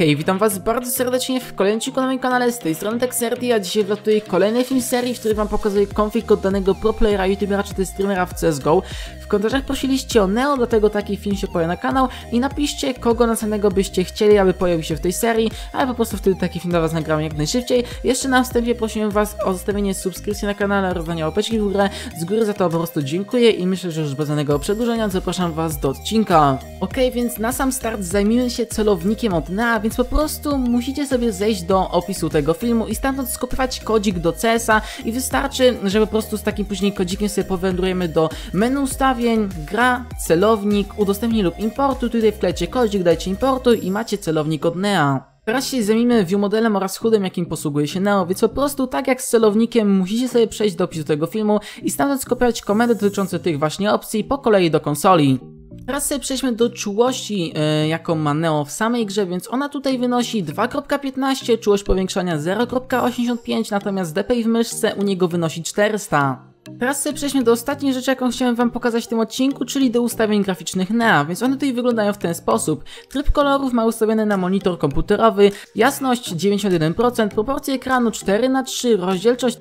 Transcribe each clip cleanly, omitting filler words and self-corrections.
Hej, witam was bardzo serdecznie w kolejnym odcinku na moim kanale, z tej strony Texerty, a dzisiaj wlatuje kolejny film serii, w którym wam pokazuję config oddanego proplayera, youtubera czy też streamera w CSGO. W komentarzach prosiliście o Neo, dlatego taki film się pojawi na kanał i napiszcie, kogo następnego byście chcieli, aby pojawił się w tej serii, ale po prostu wtedy taki film dla was nagramy jak najszybciej. Jeszcze na wstępie prosiłem was o zostawienie subskrypcji na kanale oraz danie łapeczki w górę. Z góry za to po prostu dziękuję i myślę, że już bez żadnego przedłużenia zapraszam was do odcinka. Więc na sam start zajmijmy się celownikiem od Nea, więc po prostu musicie sobie zejść do opisu tego filmu i stamtąd skopiować kodzik do CS-a i wystarczy, że po prostu z takim później kodzikiem sobie powędrujemy do menu ustawień, gra, celownik, udostępnij lub importu, tutaj wklejcie kodzik, dajcie importu i macie celownik od Nea. Teraz się zajmijmy view modelem oraz HUD-em, jakim posługuje się Neo, więc po prostu tak jak z celownikiem musicie sobie przejść do opisu tego filmu i stamtąd skopiować komendy dotyczące tych właśnie opcji po kolei do konsoli. Teraz sobie przejdźmy do czułości, jaką ma Neo w samej grze, więc ona tutaj wynosi 2.15, czułość powiększania 0.85, natomiast DPI w myszce u niego wynosi 400. Teraz sobie przejdźmy do ostatniej rzeczy, jaką chciałem wam pokazać w tym odcinku, czyli do ustawień graficznych Nea, więc one tutaj wyglądają w ten sposób. Tryb kolorów ma ustawiony na monitor komputerowy, jasność 91%, proporcje ekranu 4:3, rozdzielczość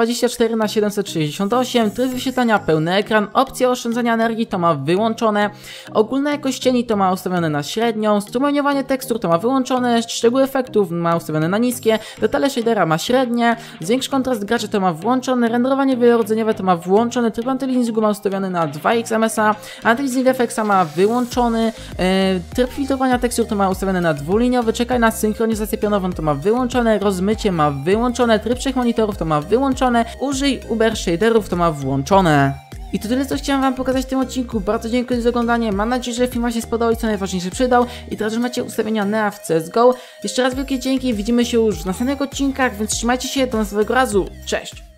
1024:768, tryb wyświetlania pełny ekran, opcja oszczędzania energii to ma wyłączone, ogólna jakość cieni to ma ustawione na średnią, strumieniowanie tekstur to ma wyłączone, szczegóły efektów ma ustawione na niskie, detale shadera ma średnie, zwiększ kontrast graczy to ma włączone, renderowanie wielorodzeniowe to ma włączony, tryb antyleasingu ma ustawiony na 2x MSA, antyleasing FX ma wyłączony, tryb filtrowania tekstur to ma ustawiony na dwuliniowy, czekaj na synchronizację pionową to ma wyłączone, rozmycie ma wyłączone, tryb trzech monitorów to ma wyłączone, użyj Uber shaderów to ma włączone. I to tyle, co chciałem wam pokazać w tym odcinku. Bardzo dziękuję za oglądanie. Mam nadzieję, że film wam się spodobał i co najważniejsze przydał. I teraz już macie ustawienia Nea w CSGO. Jeszcze raz wielkie dzięki. Widzimy się już w następnych odcinkach, więc trzymajcie się. Do następnego razu. Cześć!